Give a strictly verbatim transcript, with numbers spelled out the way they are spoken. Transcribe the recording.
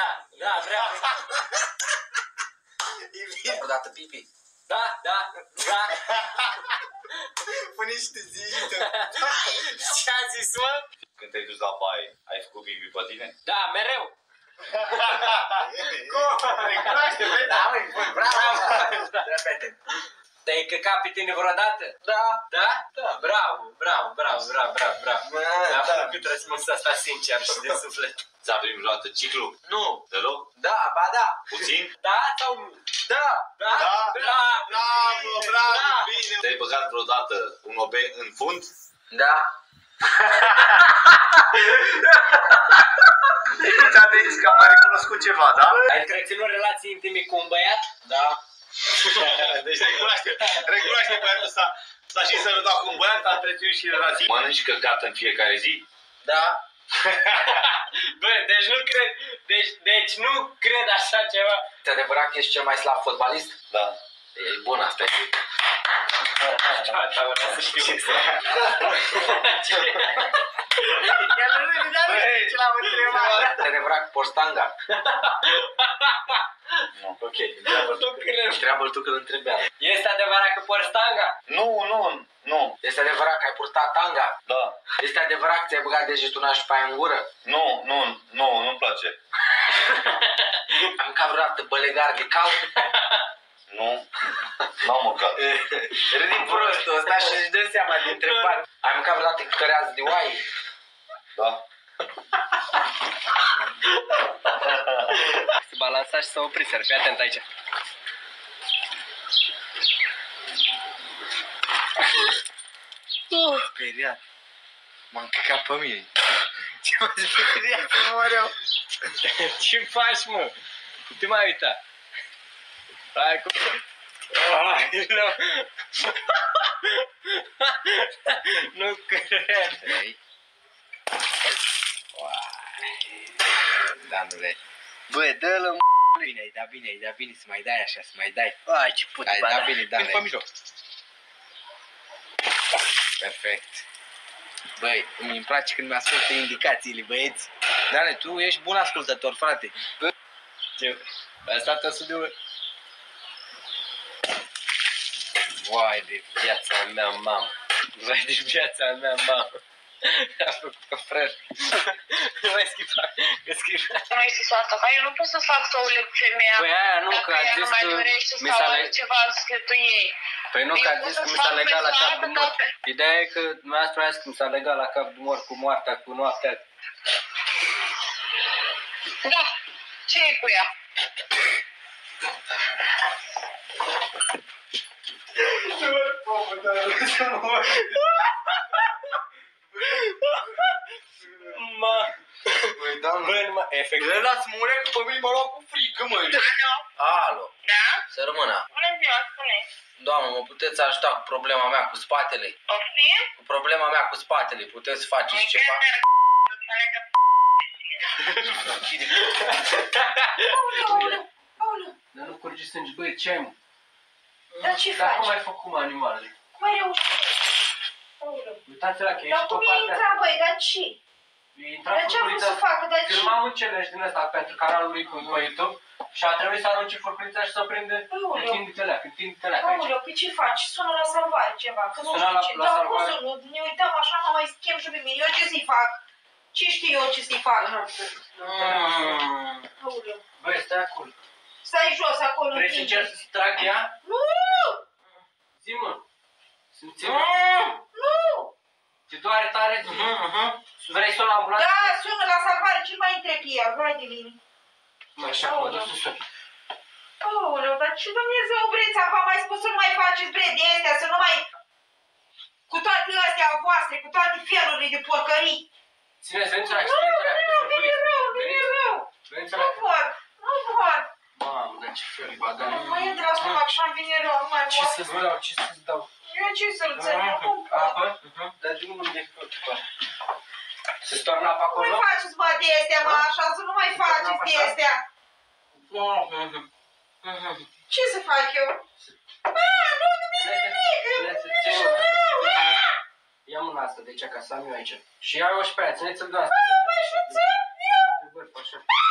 Da, da, vreau. Odată pipi. Da, da, da. Pune și te zici. Ce-a zis, mă? Când te-ai dus la baie, ai făcut pipi pe tine? Da, mereu. Cum? Recunoaște, vezi? Da, măi, băi, bravo! Repete. Te-ai căcat pe tine vreodată? Da. Da? Da. Bravo, bravo, bravo, bravo, bravo, bravo. Am Da. făcut răspunsul ăsta sincer și de suflet. Ți-a primit vreodată ciclu? Nu. Deloc? Da, ba da. Puțin? Da sau nu? Da. Da? Da. Bravo, Bravo, bravo, da. bine. Te-ai băgat vreodată un obe în fund? Da. Deci ți-a zis că am mai recunoscut ceva, da? Ai întreținut relații intime cu un băiat? Da. Deci recunoaște, recunoaște băiatul ăsta. S-a și sărutat cu un băiat, a întreținut și relații. Mănânci căcat în fiecare zi? Da. Bă, deci nu cred, deci, deci nu cred așa ceva. Te adevărat că ești cel mai slab fotbalist? Da. E bun asta. Da, da, vreau să știu. El nu râde, ce l-am întrebat. Te adevărat că porți tanga? Nu. Ok. Nu cred. Întreabă-l tu că îl întrebează. Este adevărat că porți tanga? Nu, nu, nu. Este adevărat că ai purtat tanga? Da. Este adevărat că ți-ai băgat degetul naș pe aia în gură? Nu, nu, nu, nu-mi place. Am mâncat vreodată bălegar de cal? Nu. N-am mâncat. Râdi prostul ăsta și își dă seama de întrebare. Ai mâncat vreodată căreață de oaie? Da. Se balansa și s-a oprit, să fii atent aici. Speriat. M-am căcat pe mine. Ce mă speriat să mă rău. Ce faci, mă? Te mai uita. Hai cu... Ai, nu. Nu cred. Ei. Da, nu vrei. Bă, dă-l bine, ai dat bine, ai dat bine să mai dai așa, să mai dai. Ai, ce puti, Ai dat bine, da. Vin pe mijloc. Perfect. Băi, îmi place când mi-ascultă indicațiile, băieți. Dane, tu ești bun ascultător, frate. Ce? Asta tot studiul. Vai de viața mea, mamă. Vai de viața mea, mamă. A făcut-o, frate. Nu mai schimba, că schimba. Nu mai zis asta, dar eu nu pot să fac să o leg cu femeia. Păi aia nu, că a zis că mi s-a legat. Ceva în sufletul ei. Păi nu, că a zis că mi s-a legat la cap de mort. Ideea e că dumneavoastră a zis că mi s-a legat la cap de mort cu moartea, cu noaptea. Da, ce e cu ea? Mă, Băi, doamnă. bă, numai, efectiv. Lăsați mure că pe mine mă luat cu frică, măi. Alo? Alo, Da? să rămână. Bună ziua, spune. Doamnă, mă puteți ajuta cu problema mea cu spatele? Poftim? Cu problema mea cu spatele, puteți faceți ceva? Dar nu curge sânge, băi, ce ai, mă? Dar ce Dar cum faci? ai făcut, mă, animalele? Cum ai reușit? Aoleu. Uitați la că Dar ești pe cum e partea intrat, băi, dar ce? E intrat Dar ce am vrut furculița, să facă, dar ce? filmam un challenge din ăsta pentru canalul lui pe YouTube și a trebuit să arunce furculița și să prinde Aoleu. întinde-te leac, întinde-te leac aici. Aoleu, pe ce faci? Sună la salvare ceva, că nu Sună știu la- ce. la Dar salvare? cum să nu? Ne uităm așa, mă mai schem și pe mine. Eu ce să-i fac? Ce știu eu ce să-i fac? Mm. Aoleu. Băi, stai acolo. Stai jos acolo. Vrei să întinde. încerc să trag ea? Nu! Zi-mă. Simți-mă. Mm, Nu! Te doare tare? Mhm, mhm. Vrei să o la ambulanță? Da, sună la salvare, cel mai întreb ea, vai de mine. Mă, așa că mă duc să sun. Aoleu, dar ce Dumnezeu vreți? V-am mai spus să nu mai faceți bre de astea, să nu mai... Cu toate astea voastre, cu toate felurile de porcării. Țineți, veniți la Nu, nu, vine rău, vine rău. Veniți Nu la... pot, nu pot. Mamă, dar ce fel, ba, dar... Mă intră la stomac și am vine rău, nu mai Ce pot. să-ți dau, ce să-ți dau? Eu ce să-l țin, eu cum pot? Apă? Dar de unde de tot? Să-ți toarnă apa Nu mai acolo? faceți, bă, de astea, mă, așa, să nu mai faceți de astea. Ce să fac eu? Bă, nu, nu mi-e nimic. Ia mâna asta, deci ca să am eu aici. Și ia-o și pe aia, țineți-l de asta. Bă, mai șuțăm eu. De vârf, așa.